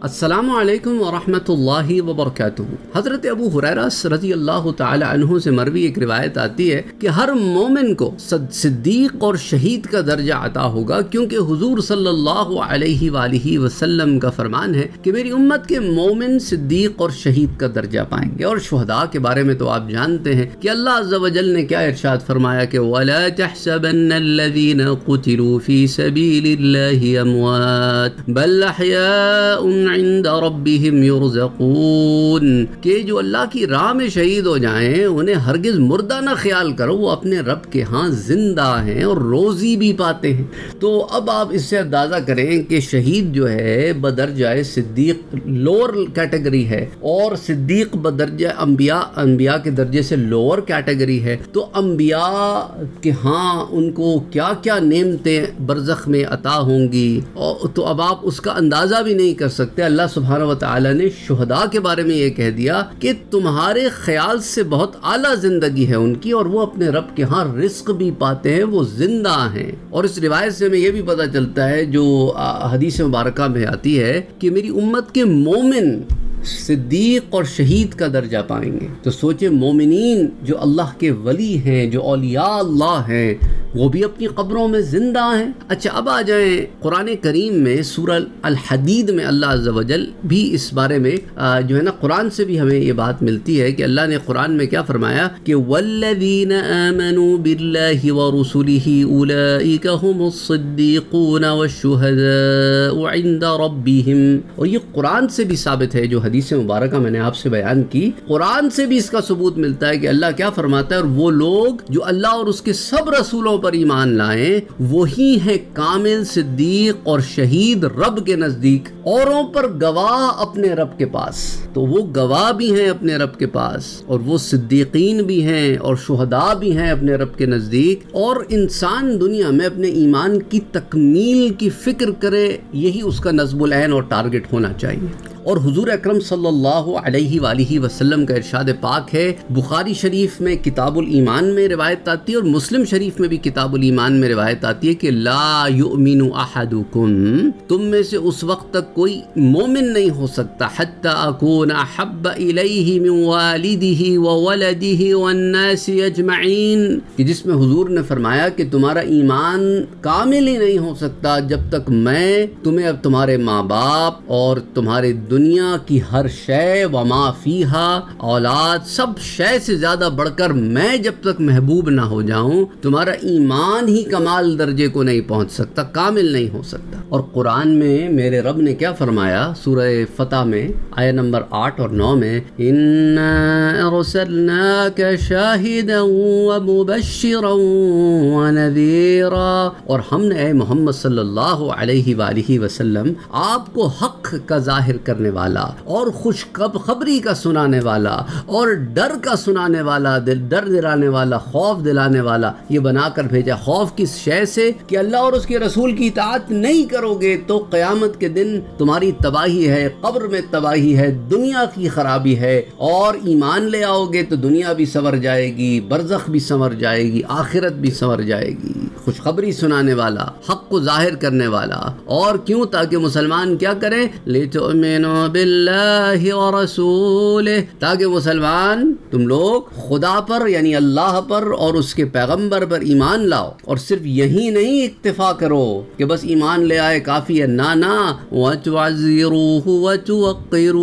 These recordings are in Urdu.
अस्सलामु अलैकुम व रहमतुल्लाहि व बरकातुहू। हज़रत अबू हुरैरा रज़ी अल्लाह ताला अन्हु से मरवी एक रिवायत आती है कि हर मोमिन को सिद्दीक और शहीद का दर्जा अता होगा, क्योंकि हुजूर सल्लल्लाहु अलैहि वालिहि वसल्लम का फरमान है कि मेरी उम्मत के मोमिन सिद्दीक और शहीद का दर्जा पाएंगे। और शुहदा के बारे में तो आप जानते हैं कि अल्लाह अज़्ज़ व जल ने क्या इरशाद फरमाया कि वला तहसबन्नल्लज़ीना क़ुतिलू फ़ी सबीलिल्लाहि अमवात बल अहयाउन इंद रब्बिहिम युरज़क़ून, कि जो अल्लाह की राह में शहीद हो जाएं उन्हें हरगिज मुर्दा ना ख्याल करो, वो अपने रब के यहाँ जिंदा हैं और रोजी भी पाते हैं। तो अब आप इससे अंदाज़ा करें कि शहीद जो है बदरजा सिद्दीक लोअर कैटेगरी है और सिद्दीक बदरजा अंबिया के दर्जे से लोअर कैटेगरी है। तो अंबिया के हाँ उनको क्या क्या नेमतें बरज़ख में अता होंगी, और तो अब आप उसका अंदाज़ा भी नहीं कर सकते। अल्लाह सुब्हानहू व तआला ने शुहदा के बारे में ये कह दिया कि तुम्हारे ख्याल से बहुत आला ज़िंदगी है उनकी, और वो अपने रब के यहाँ रिस्क भी पाते हैं, वो जिंदा हैं। और इस रिवायत से हमें यह भी पता चलता है जो हदीस मुबारका में आती है कि मेरी उम्मत के मोमिन सिद्दीक और शहीद का दर्जा पाएंगे। तो सोचे मोमिनीन जो अल्लाह के वली हैं, जो औलिया अल्लाह हैं, वो भी अपनी कब्रों में जिंदा हैं। अच्छा, अब आ जाएं कुरान करीम में सूरह अल हदीद में अल्लाह अज़्ज़ व जल भी इस बारे में जो है ना कुरान से भी हमें ये बात मिलती है कि अल्लाह ने कुरान में क्या फरमाया कि वल्लज़ीना आमनू बिल्लाहि व रुसुलिही उलाइका हुमुस सिद्दीक़ून वश्शुहदाउ इंद रब्बिहिम। और ये कुरान से भी साबित है, जो हदीस मुबारका मैंने आपसे बयान की, कुरान से भी इसका सबूत मिलता है कि अल्लाह क्या फरमाता है, और वो लोग जो अल्लाह और उसके सब रसूलों पर ईमान लाएं वही है कामिल सिद्दीक और शहीद रब के नजदीक, औरों पर गवाह अपने रब के पास। तो वो गवाह भी हैं अपने रब के पास, और वो सिद्दीकीन भी हैं और शुहदा भी हैं अपने रब के नजदीक। और इंसान दुनिया में अपने ईमान की तकमील की फिक्र करे, यही उसका नज़्बुल ऐन और टारगेट होना चाहिए। और हुजूर अकरम सल्लल्लाहु अलैहि वालिहि वसल्लम का इरशाद पाक है, बुखारी शरीफ में किताबुल ईमान में रिवायत आती है और मुस्लिम शरीफ में भी किताबुल ईमान में रिवायत आती है कि ला युमिनु अहदुकुम, तुम में से उस वक्त तक कोई मोमिन नहीं हो सकता हत्ता अकून अहब्ब इलैहि मिन वालिदिही व वलदिही वन्नासी अजमईन, कि जिसमें हुजूर ने फरमाया कि तुम्हारा ईमान कामिल ही नहीं हो सकता जब तक मैं तुम्हें अब तुम्हारे माँ बाप और तुम्हारे दुनिया की हर शय व मा फीहा, औलाद, सब शय से ज्यादा बढ़कर मैं जब तक महबूब ना हो जाऊं, तुम्हारा ईमान ही कमाल दर्जे को नहीं पहुंच सकता, कामिल नहीं हो सकता। और कुरान में मेरे रब ने क्या फरमाया सूरह फतह में आया नंबर 8 और 9 में, इन्ना अरसलनाका शाहिदन व मुबश्शिरन व नज़ीरा, और हमने मोहम्मद सल्लल्लाहु अलैहि वालिहि वसल्लम आपको हक का जाहिर करने वाला और खुशखबरी का सुनाने वाला और डर का सुनाने वाला, डर दिलाने वाला, खौफ दिलाने वाला, ये बनाकर भेजा। खौफ किस शय से कि अल्लाह और उसके रसूल की इताअत नहीं करोगे तो क़यामत के दिन तुम्हारी तबाही है, कब्र में तबाही है, दुनिया की खराबी है, और ईमान ले आओगे तो दुनिया भी संवर जाएगी, बरज़ख भी संवर जाएगी, आखिरत भी संवर जाएगी। खुशखबरी सुनाने वाला, हक को जाहिर करने वाला। और क्यों? ताकि मुसलमान क्या करें, लितुमिनु बिल्लाहि व रसूलिहि, ताकि मुसलमान तुम लोग खुदा पर यानी अल्लाह पर और उसके पैगंबर पर ईमान लाओ। और सिर्फ यही नहीं इक्तिफा करो कि बस ईमान ले आए काफ़ी है, ना ना, वतुअज़्ज़िरूहु वतुवक़्क़िरूहु,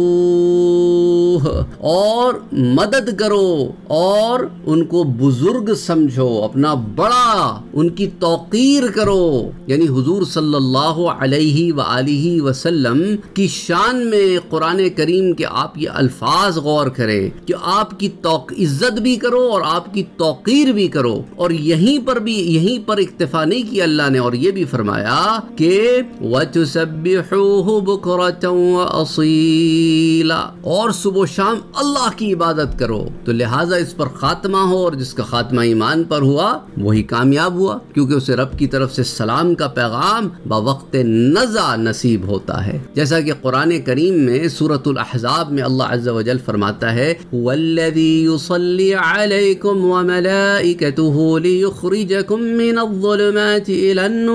और मदद करो और उनको बुजुर्ग समझो, अपना बड़ा, उनकी तौक़ीर करो। यानी हुजूर सल्लल्लाहु अलैहि व आलिहि वसल्लम की शान में कुरान करीम के आप ये अल्फाज गौर करें कि आपकी इज्जत भी करो और आपकी तौक़ीर भी करो। और यहीं पर इक्तिफा नहीं किया अल्लाह ने, और ये भी फरमाया कि वतुसब्बिहूहु बुकरतन व असीला, और सुबह शाम अल्लाह की इबादत करो। तो लिहाजा इस पर खात्मा हो, और जिसका खात्मा ईमान पर हुआ वही कामयाब हुआ, क्योंकि उसे रब की तरफ से सलाम का पैगाम बवक्त नज़ा नसीब होता है। जैसा कि कुरान करीम کریم میں سورۃ الاحزاب میں اللہ عز و جل فرماتا ہے والذی یصلی علیکم وملائکتہ لیخرجکم من الظلمات الی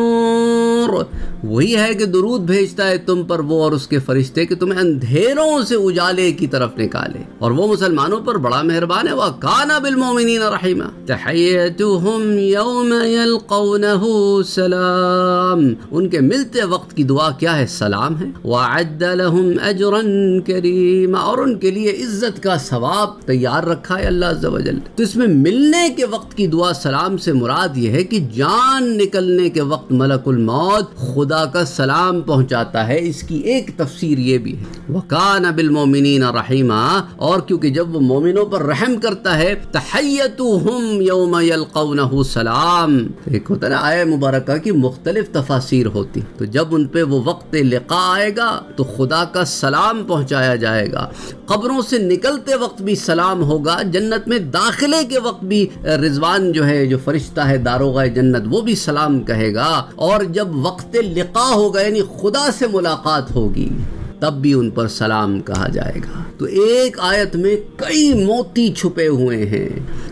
النور، وہی ہے کہ درود بھیجتا ہے تم پر وہ اور اس کے فرشتے کہ تمہیں اندھیروں سے اجالے کی طرف نکالے، اور وہ مسلمانوں پر بڑا مہربان ہے۔ وَكَانَ بِالْمُؤْمِنِينَ رَحِيمًا تَحِيَّتُهُمْ يَوْمَ يَلْقَوْنَهُ سَلَامٌ، ان کے ملتے وقت کی دعا کیا ہے؟ سلام ہے۔ وَأَعَدَّ لَهُمْ أَجْرًا كَرِيمًا، اور ان کے لیے عزت کا ثواب تیار رکھا ہے اللہ عز و جل۔ تو اس میں ملنے کے وقت کی دعا سلام سے مراد یہ ہے کہ جان نکلنے کے وقت ملک الموت خدا کا سلام پہنچاتا ہے، اس کی ایک تفسیر یہ بھی ہے۔ وَكَانَ بِالْمُؤْمِنِينَ رَحِيمًا، اور کیونکہ جب وہ مومنوں پر رحم کرتا ہے، تَحِيَّتُهُمْ يَوْمَ يَلْقَوْنَهُ سلام، ایک ہوتا ہے نا آیہ مبارکہ کی مختلف تفاسیر ہوتی، تو جب ان پہ وہ وقت لقاء آئے گا تو خدا کا سلام پہنچایا جائے گا، قبروں سے نکلتے وقت بھی سلام ہوگا، جنت میں داخلے کے وقت بھی رضوان جو ہے، جو فرشتہ ہے داروغہ جنت، وہ بھی سلام کہے گا، اور جب وقت لقاء ہوگا یعنی خدا سے ملاقات ہوگی تب بھی ان پر سلام کہا جائے گا۔ تو ایک آیت میں کئی موتی چھپے ہوئے ہیں۔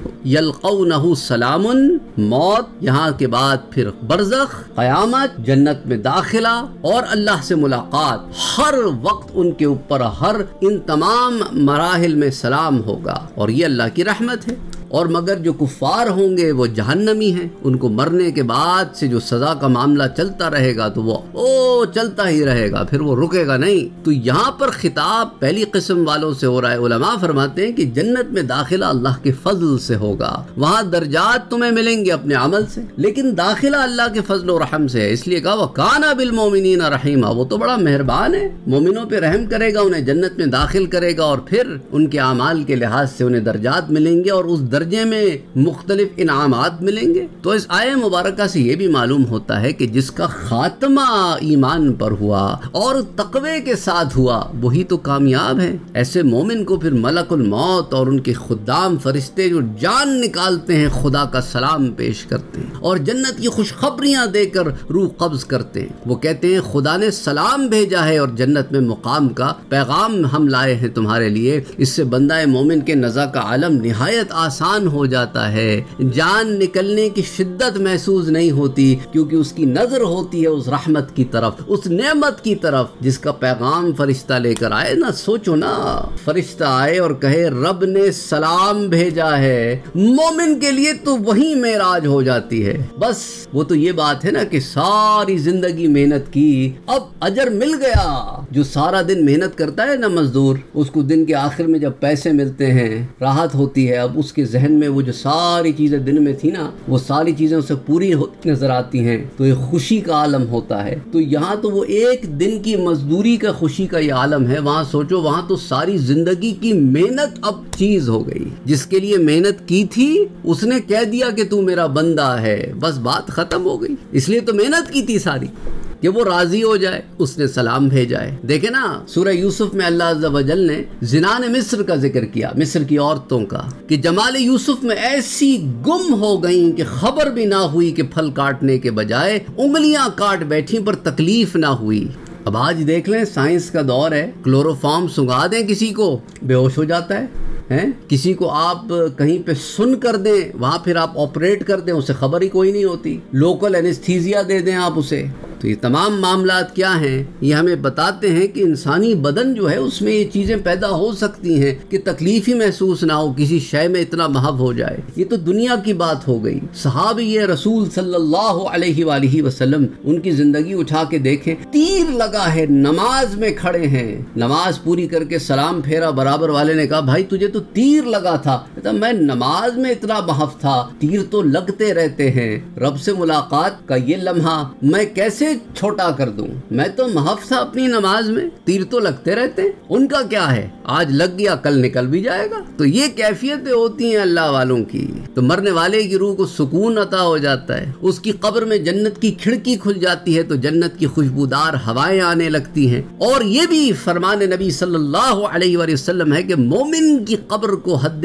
یلقونہ سلام، موت، یہاں کے بعد پھر برزخ، قیامت، جنت میں داخلہ اور اللہ سے ملاقات، ہر وقت ان کے اوپر ہر ان تمام مراحل میں سلام ہوگا، اور یہ اللہ کی رحمت ہے۔ اور مگر جو کفار ہوں گے وہ جہنمی ہیں، ان کو مرنے کے بعد سے جو سزا کا معاملہ چلتا رہے گا تو وہ چلتا ہی رہے گا، پھر وہ رکے گا نہیں۔ تو یہاں پر خطاب پہلی قسم والوں سے ہو رہا ہے۔ علماء فرماتے ہیں کہ جنت میں داخلہ اللہ کے فضل سے ہوگا، وہاں درجات تمہیں ملیں گے اپنے عمل سے، لیکن داخلہ اللہ کے فضل و رحم سے ہے، اس لیے کہا وَكَانَ بِالْمُؤْمِنِينَ رَحِيمًا، وہ تو بڑا مہربان ہے، مومنوں پہ رحم کرے گا، انہیں جنت میں داخل کرے گا، اور پھر ان کے اعمال کے لحاظ سے انہیں درجات ملیں گے، اور اس درجے میں مختلف انعامات ملیں گے۔ تو اس آیہ مبارکہ سے یہ بھی معلوم ہوتا ہے کہ جس کا خاتمہ ایمان پر ہوا اور تقوی کے ساتھ ہوا وہی تو کامیاب ہے۔ ایسے مومن کو پھر ملک الموت اور ان کے خدام فرشتے جو جان نکالتے ہیں خدا کا سلام پیش کرتے ہیں اور جنت کی خوشخبریاں دے کر روح قبض کرتے ہیں۔ وہ کہتے ہیں خدا نے سلام بھیجا ہے اور جنت میں مقام کا پیغام ہم لائے ہیں تمہارے لیے۔ اس سے بندہ مومن کے نزا کا عالم نہایت آسان ہو جاتا ہے، جان نکلنے کی شدت محسوس نہیں ہوتی، کیونکہ اس کی نظر ہوتی ہے اس رحمت کی طرف، اس نعمت کی طرف جس کا پیغام فرشتہ لے کر آئے نا۔ سوچو نا، فرشتہ آئے اور کہے رب نے سلام بھیجا ہے، مومن کے لیے تو وہی معراج ہو جاتی ہے۔ بس وہ تو یہ بات ہے نا کہ ساری زندگی محنت کی، اب اجر مل گیا۔ جو سارا دن محنت کرتا ہے نا مزدور، اس کو دن کے آخر میں جب پیسے ملتے ہیں راحت ہوتی ہے، اب اس کے ذہن میں وہ جو ساری چیزیں دن میں تھی نا وہ ساری چیزیں اسے پوری نظر آتی ہیں، تو یہ خوشی کا عالم ہوتا ہے۔ تو یہاں تو وہ ایک دن کی مزدوری کا خوشی کا یہ عالم ہے، وہاں سوچو وہاں تو ساری زندگی کی محنت اب چیز ہو گئی۔ جس کے لیے محنت کی تھی اس نے کہہ دیا کہ تو میرا بندہ ہے، بس بات ختم ہو گئی۔ اس لیے تو محنت کی تھی ساری کہ وہ راضی ہو جائے، اس نے سلام بھیجا ہے۔ دیکھیں نا سورہ یوسف میں اللہ عز و جل نے زنان مصر کا ذکر کیا، مصر کی عورتوں کا، کہ جمال یوسف میں ایسی گم ہو گئیں کہ خبر بھی نہ ہوئی کہ پھل کاٹنے کے بجائے انگلیاں کاٹ بیٹھی پر تکلیف نہ ہوئی۔ اب آج دیکھ لیں سائنس کا دور ہے، کلوروفارم سنگا دیں کسی کو بے ہوش ہو جاتا ہے، کسی کو آپ کہیں پہ سن کر دیں وہاں پھر آپ آپریٹ کر دیں اسے خبر ہی کوئی نہیں ہوتی، لوکل اینستھیزیا دے دیں آپ اسے۔ تو یہ تمام معاملات کیا ہیں؟ یہ ہمیں بتاتے ہیں کہ انسانی بدن جو ہے اس میں یہ چیزیں پیدا ہو سکتی ہیں کہ تکلیف ہی محسوس نہ ہو، کسی شے میں اتنا محب ہو جائے۔ یہ تو دنیا کی بات ہو گئی۔ صحابی رسول صلی اللہ علیہ وآلہ وسلم ان کی زندگی اٹھا کے دیکھیں، تیر لگا ہے، نماز میں کھڑے ہیں، نماز پوری کر کے سلام پھیرا، برابر والے نے کہا بھائی تجھے تو تیر لگا تھا، کہتا میں نماز میں اتنا محب تھا، تیر تو لگتے رہتے ہیں، رب سے ملاقات کا یہ لمحہ میں کیسے چھوٹا کر دوں، میں تو محف تھا اپنی نماز میں، تیر تو لگتے رہتے ہیں، ان کا کیا ہے، آج لگ گیا کل نکل بھی جائے گا۔ تو یہ کیفیتیں ہوتی ہیں اللہ والوں کی۔ تو مرنے والے کی روح کو سکون عطا ہو جاتا ہے، اس کی قبر میں جنت کی کھڑکی کھل جاتی ہے تو جنت کی خوشبودار ہوائیں آنے لگتی ہیں۔ اور یہ بھی فرمان نبی صلی اللہ علیہ وآلہ وسلم ہے کہ مومن کی قبر کو حد نگاہ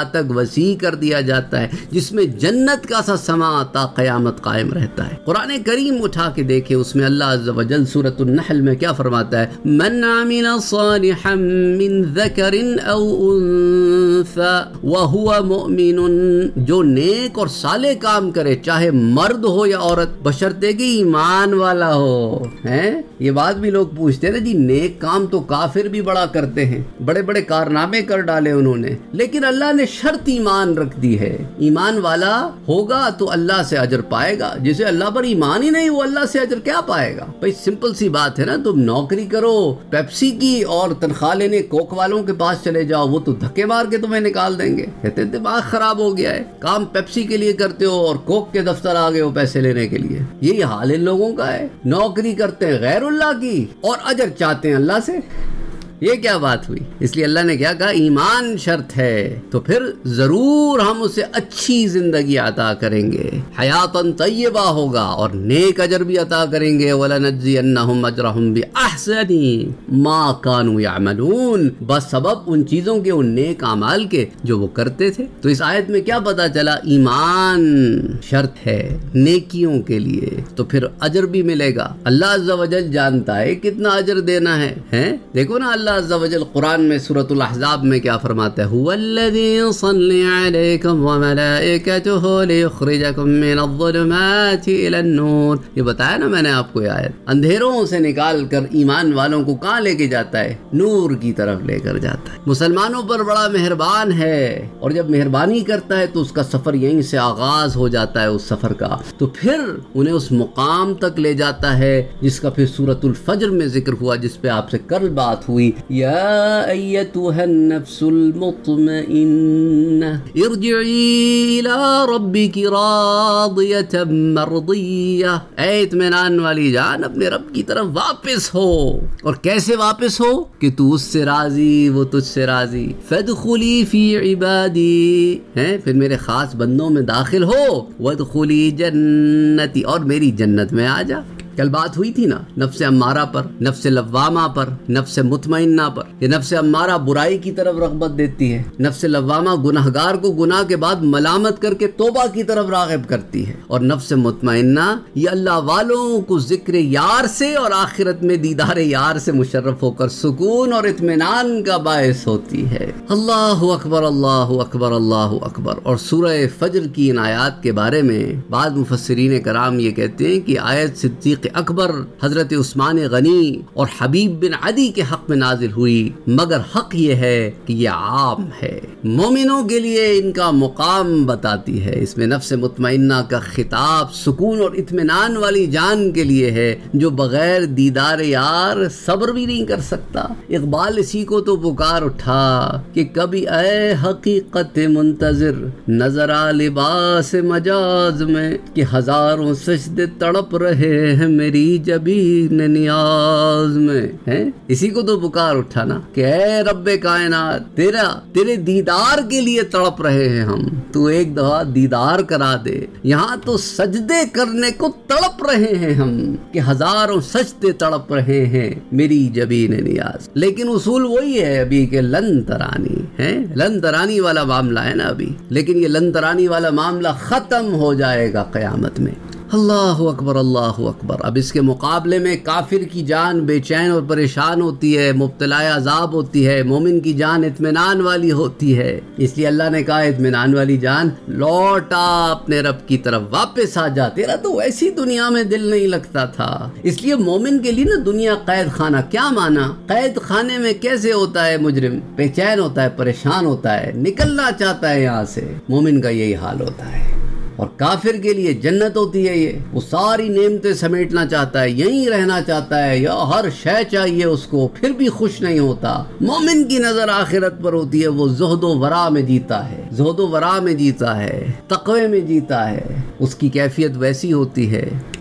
تک وسیع کر دیا جاتا ہے، جس میں جنت کا سا سما تا قیامت قائم رہتا ہے۔ قرآن کریم اٹھا کے دیکھیں، اس میں اللہ عز و جل سورۃ النحل میں کیا فرماتا ہے؟ من عمل صالحا من ذکر او انثى وهو مؤمن، جو نیک اور صالح کام کرے چاہے مرد ہو یا عورت، بشرطے کہ ایمان والا ہو۔ ہیں یہ بات بھی لوگ پوچھتے ہیں نا جی، نیک کام تو کافر بھی بڑا کرتے ہیں، بڑے بڑے کارنامے کر ڈالے انہوں نے، لیکن اللہ نے شرط ایمان رکھ دی ہے، ایمان والا ہوگا تو اللہ سے اجر پائے گا، جسے اللہ پر ایمان ہی نہیں وہ اللہ سے اجر کیا پائے گا؟ بھائی سمپل سی بات ہے نا، تم نوکری کرو پیپسی کی اور تنخواہ لینے کوک والوں کے پاس چلے جاؤ، وہ تو دھکے مار کے تمہیں نکال دیں گے، کہتے ہیں دماغ خراب ہو گیا ہے، کام پیپسی کے لیے کرتے ہو اور کوک کے دفتر آ گئے ہو پیسے لینے کے لیے۔ یہی حال ان لوگوں کا ہے، نوکری کرتے ہیں غیر اللہ کی اور اجر چاہتے ہیں اللہ سے۔ یہ کیا بات ہوئی؟ اس لیے اللہ نے کیا کہا؟ ایمان شرط ہے، تو پھر ضرور ہم اسے اچھی زندگی عطا کریں گے، حیاتاً طیبہ ہوگا اور نیک اجر بھی عطا کریں گے، وَلَنَجْزِيَنَّهُمْ أَجْرَهُمْ بِأَحْسَنِ مَا كَانُوا يَعْمَلُونَ، بس سبب ان چیزوں کے، ان نیک اعمال کے جو وہ کرتے تھے۔ تو اس آیت میں کیا پتا چلا؟ ایمان شرط ہے نیکیوں کے لیے، تو پھر اجر بھی ملے گا۔ اللہ عز و جل جانتا ہے کتنا اجر دینا ہے، ہیں دیکھو نا، اللہ عز و جل قرآن میں سورۃ الاحزاب میں کیا فرماتا ہے؟ هو الذی يصلی علیکم وملائکتہ لیخرجکم من الظلمات الی النور۔ یہ بتایا نا میں نے آپ کو، یہ آیت اندھیروں سے نکال کر ایمان والوں کو کہاں لے کے جاتا ہے؟ نور کی طرف لے کر جاتا ہے۔ مسلمانوں پر بڑا مہربان ہے، اور جب مہربانی کرتا ہے تو اس کا سفر یہیں سے آغاز ہو جاتا ہے، اس سفر کا، تو پھر انہیں اس مقام تک لے جاتا ہے جس کا پھر سورۃ الفجر میں ذکر ہوا، جس پہ آپ سے کل بات ہوئی، یا ایتها النفس المطمئنہ ارجعی الی ربک راضیۃ مرضیہ، اے اطمینان والی جان اپنے رب کی طرف واپس ہو۔ اور کیسے واپس ہو؟ کہ تو اس سے راضی، وہ تجھ سے راضی۔ فادخلی فی عبادی، ہیں پھر میرے خاص بندوں میں داخل ہو، وادخلی جنتی، اور میری جنت میں آ جا۔ کل بات ہوئی تھی نا نفس امارہ پر، نفس لوامہ پر، نفس مطمئنہ پر۔ یہ نفس امارہ برائی کی طرف رغبت دیتی ہے، نفس لوامہ گناہگار کو گناہ کے بعد ملامت کر کے توبہ کی طرف راغب کرتی ہے، اور نفس مطمئنہ یہ اللہ والوں کو ذکر یار سے اور آخرت میں دیدار یار سے مشرف ہو کر سکون اور اطمینان کا باعث ہوتی ہے۔ اللہ اکبر، اللہ اکبر، اللہ اکبر۔ اور سورہ فجر کی ان آیات کے بارے میں بعض مفسرین کرام یہ کہتے ہیں کہ آیت صدیق اکبر حضرت عثمان غنی اور حبیب بن عدی کے حق میں نازل ہوئی، مگر حق یہ ہے کہ یہ عام ہے، مومنوں کے لیے ان کا مقام بتاتی ہے۔ اس میں نفس مطمئنہ کا خطاب سکون اور اطمینان والی جان کے لیے ہے، جو بغیر دیدار یار صبر بھی نہیں کر سکتا۔ اقبال اسی کو تو پکار اٹھا کہ کبھی اے حقیقت منتظر نظر آ لباس مجاز میں، کہ ہزاروں سجدے تڑپ رہے ہیں میری جبین نیاز میں، ہیں اسی کو تو پکار اٹھانا کہ اے رب کائنات، تیرے دیدار کے لیے تڑپ رہے ہیں ہم، تو ایک دفعہ دیدار کرا دے۔ یہاں تو سجدے کرنے کو تڑپ رہے ہیں ہم، کہ ہزاروں سجدے تڑپ رہے ہیں میری جبین نیاز۔ لیکن اصول وہی ہے ابھی کہ لن ترانی ہے، لن ترانی والا معاملہ ہے نا ابھی، لیکن یہ لن ترانی والا معاملہ ختم ہو جائے گا قیامت میں۔ اللہ اکبر، اللہ اکبر۔ اب اس کے مقابلے میں کافر کی جان بے چین اور پریشان ہوتی ہے، مبتلا عذاب ہوتی ہے، مومن کی جان اطمینان والی ہوتی ہے۔ اس لیے اللہ نے کہا اطمینان والی جان لوٹا اپنے رب کی طرف، واپس آ جا، تیرا تو ویسی دنیا میں دل نہیں لگتا تھا۔ اس لیے مومن کے لیے نا دنیا قید خانہ، کیا مانا؟ قید خانے میں کیسے ہوتا ہے مجرم؟ بے چین ہوتا ہے، پریشان ہوتا ہے، نکلنا چاہتا ہے یہاں سے۔ مومن کا یہی حال ہوتا ہے۔ اور کافر کے لیے جنت ہوتی ہے، یہ وہ ساری نعمتیں سمیٹنا چاہتا ہے، یہیں رہنا چاہتا ہے، یا ہر شے چاہیے اس کو، پھر بھی خوش نہیں ہوتا۔ مومن کی نظر آخرت پر ہوتی ہے، وہ زہد و ورا میں جیتا ہے، زہد و ورا میں جیتا ہے، تقوی میں جیتا ہے۔ اس کی کیفیت ویسی ہوتی ہے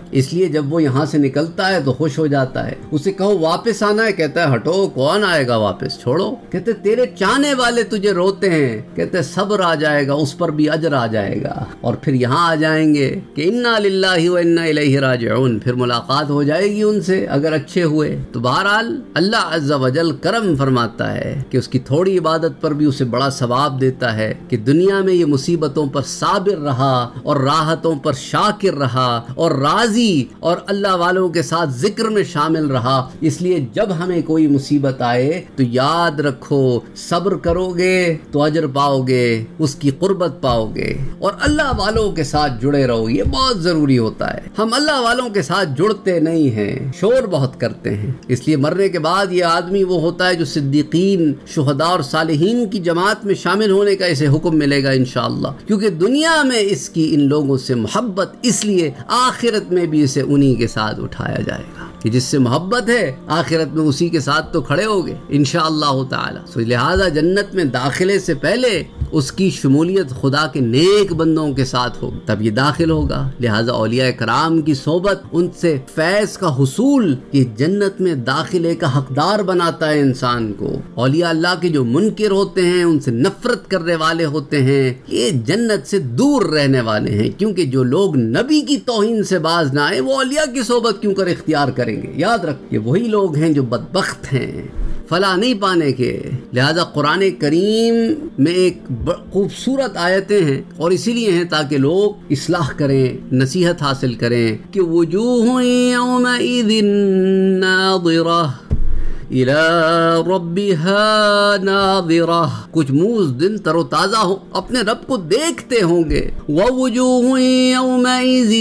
اس لیے جب وہ یہاں سے نکلتا ہے تو خوش ہو جاتا ہے. اسے کہو واپس آنا ہے, کہتا ہے ہٹو, کون آئے گا واپس, چھوڑو. کہتے تیرے چاہنے والے تجھے روتے ہیں, کہتے صبر آ جائے گا, اس پر بھی اجر آ جائے گا, اور پھر یہاں آ جائیں گے کہ انا للہ و انا الیہ راجعون, پھر ملاقات ہو جائے گی ان سے اگر اچھے ہوئے. تو بہرحال اللہ عز و جل کرم فرماتا ہے کہ اس کی تھوڑی عبادت پر بھی اسے بڑا ثواب دیتا ہے کہ دنیا میں یہ مصیبتوں پر صابر رہا اور راحتوں پر شاکر رہا اور راضی اور اللہ والوں کے ساتھ ذکر میں شامل رہا. اس لیے جب ہمیں کوئی مصیبت آئے تو یاد رکھو, صبر کرو گے تو اجر پاؤ گے, اس کی قربت پاؤ گے, اور اللہ والوں کے ساتھ جڑے رہو. یہ بہت ضروری ہوتا ہے. ہم اللہ والوں کے ساتھ جڑتے نہیں ہیں, شور بہت کرتے ہیں. اس لیے مرنے کے بعد یہ آدمی وہ ہوتا ہے جو صدیقین, شہداء اور صالحین کی جماعت میں شامل ہونے کا اسے حکم ملے گا انشاءاللہ, کیونکہ دنیا میں اس کی ان لوگوں سے محبت, اس لیے آخرت میں بھی اسے انہی کے ساتھ اٹھایا جائے گا کہ جس سے محبت ہے آخرت میں اسی کے ساتھ تو کھڑے ہوگے انشاءاللہ تعالی. سو لہذا جنت میں داخلے سے پہلے اس کی شمولیت خدا کے نیک بندوں کے ساتھ ہو, تب یہ داخل ہوگا. لہذا اولیاء کرام کی صحبت, ان سے فیض کا حصول, یہ جنت میں داخلے کا حقدار بناتا ہے انسان کو. اولیاء اللہ کے جو منکر ہوتے ہیں, ان سے نفرت کرنے والے ہوتے ہیں, یہ جنت سے دور رہنے والے ہیں, کیونکہ جو لوگ نبی کی توہین سے باز نہ آئے وہ اولیاء کی صحبت کیوں کر اختیار کریں گے. یاد رکھ, یہ وہی لوگ ہیں جو بدبخت ہیں فلاح نہیں پانے کے. لہذا قرآن کریم میں ایک خوبصورت آیتیں ہیں, اور اسی لیے ہیں تاکہ لوگ اصلاح کریں, نصیحت حاصل کریں کہ وجوہ یومئذ ناظرہ الى ربها ناظرہ, کچھ منہ اس دن تر و تازہ ہو, اپنے رب کو دیکھتے ہوں گے. ووجوہ یومئذ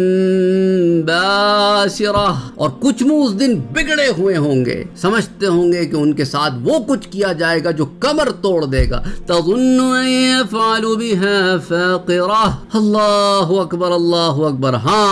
باسرہ, اور کچھ منہ اس دن بگڑے ہوئے ہوں گے, سمجھتے ہوں گے کہ ان کے ساتھ وہ کچھ کیا جائے گا جو کمر توڑ دے گا. تظن ان یفعل بها فاقرہ. اللہ اکبر, اللہ اکبر.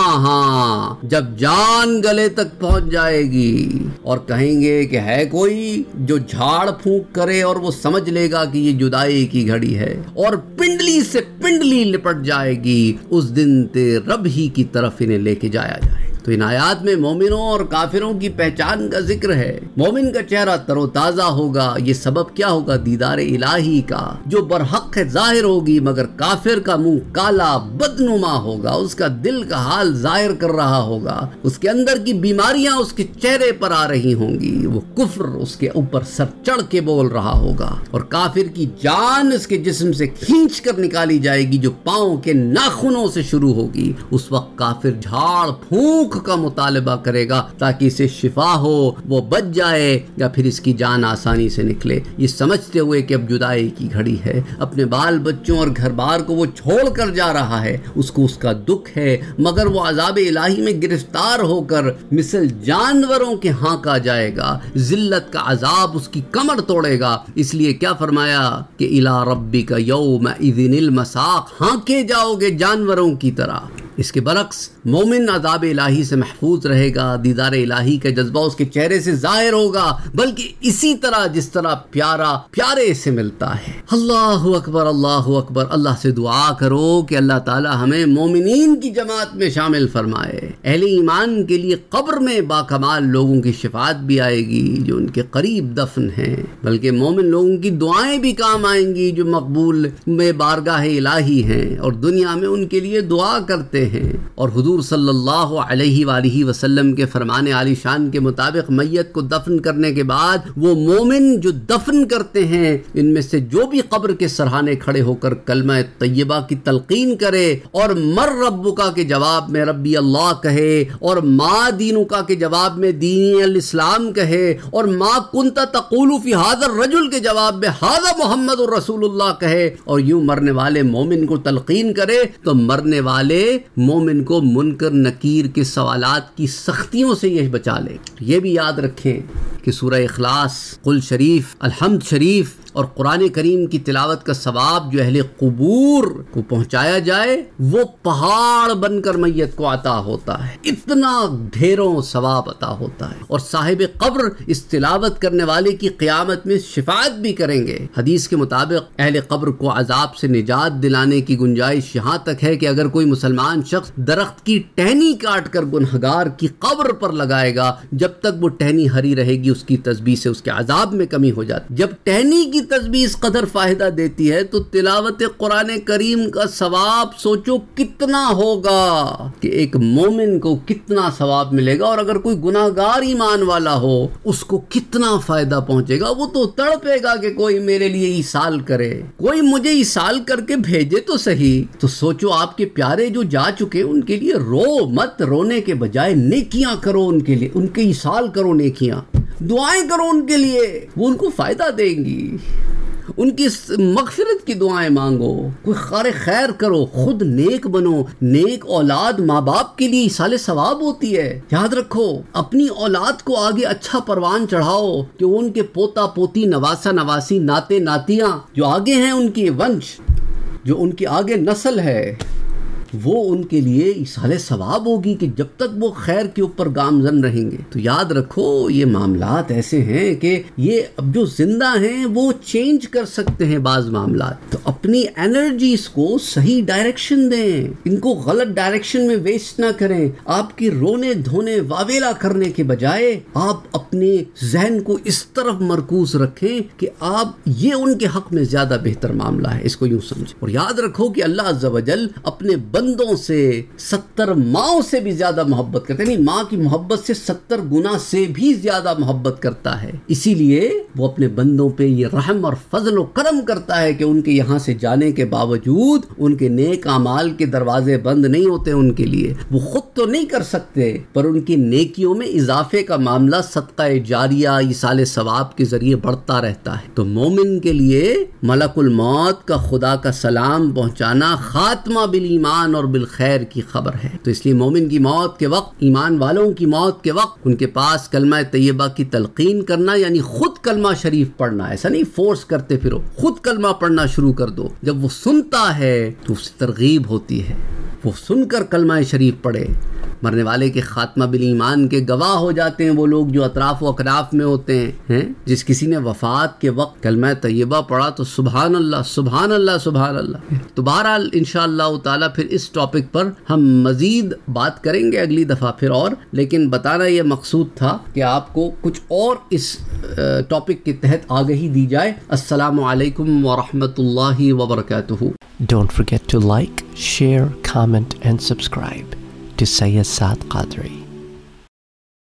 ہاں, جب جان گلے تک پہنچ جائے گی اور کہیں گے کہ ہے کوئی جو جھاڑ پھونک کرے, اور وہ سمجھ لے گا کہ یہ جدائی کی گھڑی ہے, اور پنڈلی سے پنڈلی لپٹ جائے گی, اس دن تے رب ہی کی طرف انہیں لے کے جایا جائے. تو ان آیات میں مومنوں اور کافروں کی پہچان کا ذکر ہے. مومن کا چہرہ تر و تازہ ہوگا, یہ سبب کیا ہوگا؟ دیدار الہی کا, جو برحق ہے ظاہر ہوگی, مگر کافر کا منہ کالا بدنما ہوگا, اس کا دل کا حال ظاہر کر رہا ہوگا, اس کے اندر کی بیماریاں اس کے چہرے پر آ رہی ہوں گی, وہ کفر اس کے اوپر سر چڑھ کے بول رہا ہوگا, اور کافر کی جان اس کے جسم سے کھینچ کر نکالی جائے گی جو پاؤں کے ناخنوں سے شروع ہوگی. اس وقت کافر جھاڑ پھونک کا مطالبہ کرے گا تاکہ اسے شفا ہو, وہ بچ جائے, یا پھر اس کی جان آسانی سے نکلے. یہ سمجھتے ہوئے کہ اب جدائی کی گھڑی ہے, اپنے بال بچوں اور گھر بار کو وہ چھوڑ کر جا رہا ہے, اس کو اس کا دکھ ہے, مگر وہ عذاب الہی میں گرفتار ہو کر مثل جانوروں کے ہانکا جائے گا, ذلت کا عذاب اس کی کمر توڑے گا. اس لیے کیا فرمایا کہ الی ربک یومئذ المساق, ہانکے جاؤ گے جانوروں کی طرح. اس کے برعکس مومن عذاب الہی سے محفوظ رہے گا, دیدار الہی کا جذبہ اس کے چہرے سے ظاہر ہوگا, بلکہ اسی طرح جس طرح پیارا پیارے سے ملتا ہے. اللہ اکبر, اللہ اکبر. اللہ سے دعا کرو کہ اللہ تعالی ہمیں مومنین کی جماعت میں شامل فرمائے. اہل ایمان کے لیے قبر میں باکمال لوگوں کی شفاعت بھی آئے گی جو ان کے قریب دفن ہیں, بلکہ مومن لوگوں کی دعائیں بھی کام آئیں گی جو مقبول میں بارگاہ الہی ہیں اور دنیا میں ان کے لیے دعا کرتے ہیں. اور حضور صلی اللہ علیہ وآلہ وسلم کے فرمان عالی شان کے مطابق میت کو دفن کرنے کے بعد وہ مومن جو دفن کرتے ہیں ان میں سے جو بھی قبر کے سرحانے کھڑے ہو کر کلمہ طیبہ کی تلقین کرے اور مر ربکا کے جواب میں ربی اللہ کہے, اور ما دینکا کے جواب میں دین الاسلام کہے, اور ما کنت تقول فی ھذا الرجل کے جواب میں ھذا محمد الرسول اللہ کہے, اور یوں مرنے والے مومن کو تلقین کرے, تو مرنے والے مومن کو منکر نکیر کے سوالات کی سختیوں سے یہ بچا لے. یہ بھی یاد رکھیں کہ سورہ اخلاص, قل شریف, الحمد شریف اور قرآن کریم کی تلاوت کا ثواب جو اہل قبور کو پہنچایا جائے وہ پہاڑ بن کر میت کو عطا ہوتا ہے، اتنا ڈھیروں ثواب عطا ہوتا ہے۔ اور صاحب قبر اس تلاوت کرنے والے کی قیامت میں شفاعت بھی کریں گے۔ حدیث کے مطابق اہل قبر کو عذاب سے نجات دلانے کی گنجائش یہاں تک ہے کہ اگر کوئی مسلمان شخص درخت کی ٹہنی کاٹ کر گنہگار کی قبر پر لگائے گا، جب تک وہ ٹہنی ہری رہے گی اس کی تسبیح سے اس کے عذاب میں کمی ہو جاتی۔ جب ٹہنی کی تسبیح اس قدر فائدہ دیتی ہے تو تلاوت قرآن کریم کا ثواب سوچو کتنا ہوگا کہ ایک مومن کو کتنا ثواب ملے گا، اور اگر کوئی گناہگار ایمان والا ہو اس کو کتنا فائدہ پہنچے گا۔ وہ تو تڑپے گا کہ کوئی میرے لیے ایصال کرے، کوئی مجھے ایصال کر کے بھیجے تو صحیح۔ تو سوچو آپ کے پیارے جو جا چکے ان کے لیے رو مت، رونے کے بجائے نیکیاں کرو ان کے لیے، ان کے ایصال کرو، نیکیاں دعائیں کرو ان کے لیے، وہ ان کو فائدہ دیں گی۔ ان کی مغفرت کی دعائیں مانگو، کوئی خیر خیر کرو، خود نیک بنو۔ نیک اولاد ماں باپ کے لیے ایصال ثواب ہوتی ہے۔ یاد رکھو اپنی اولاد کو آگے اچھا پروان چڑھاؤ کہ ان کے پوتا پوتی، نواسا نواسی، ناتے ناتیاں جو آگے ہیں، ان کی ونش جو ان کی آگے نسل ہے، وہ ان کے لیے ایصال ثواب ہوگی کہ جب تک وہ خیر کے اوپر گامزن رہیں گے۔ تو یاد رکھو یہ معاملات ایسے ہیں کہ یہ اب جو زندہ ہیں وہ چینج کر سکتے ہیں بعض معاملات۔ تو اپنی انرجیز کو صحیح ڈائریکشن دیں، ان کو غلط ڈائریکشن میں ویسٹ نہ کریں۔ آپ کی رونے دھونے واویلا کرنے کے بجائے آپ اپنے ذہن کو اس طرف مرکوز رکھیں کہ آپ یہ ان کے حق میں زیادہ بہتر معاملہ ہے، اس کو یوں سمجھیں۔ اور یاد رکھو کہ اللہ عز و جل اپنے بندوں سے 70 ماؤں سے بھی زیادہ محبت کرتا ہے، یعنی ماں کی محبت سے 70 گنا سے بھی زیادہ محبت کرتا ہے۔ اسی لیے وہ اپنے بندوں پہ یہ رحم اور فضل و کرم کرتا ہے کہ ان کے یہاں سے جانے کے باوجود ان کے نیک اعمال کے دروازے بند نہیں ہوتے ان کے لیے۔ وہ خود تو نہیں کر سکتے پر ان کی نیکیوں میں اضافے کا معاملہ صدقہ جاریہ، ایصال ثواب کے ذریعے بڑھتا رہتا ہے۔ تو مومن کے لیے ملک الموت کا خدا کا سلام پہنچانا خاتمہ بالایمان اور بالخیر کی خبر ہے۔ تو اس لیے مومن کی موت کے وقت، ایمان والوں کی موت کے وقت ان کے پاس کلمہ طیبہ کی تلقین کرنا، یعنی خود کلمہ شریف پڑھنا، ایسا نہیں فورس کرتے پھرو، خود کلمہ پڑھنا شروع کر دو۔ جب وہ سنتا ہے تو اس سے ترغیب ہوتی ہے، وہ سن کر کلمہ شریف پڑھے۔ مرنے والے کے خاتمہ بالایمان کے گواہ ہو جاتے ہیں وہ لوگ جو اطراف و اکناف میں ہوتے ہیں۔ جس کسی نے وفات کے وقت کلمہ طیبہ پڑھا تو سبحان اللہ سبحان اللہ سبحان اللہ۔ تو بہرحال انشاءاللہ تعالی پھر اس ٹاپک پر ہم مزید بات کریں گے اگلی دفعہ پھر، اور لیکن بتانا یہ مقصود تھا کہ آپ کو کچھ اور اس ٹاپک کے تحت آگہی دی جائے۔ السلام علیکم ورحمۃ اللہ وبرکاتہ۔ Don't forget to like, share, comment and subscribe to Sayyid Saad Qadri.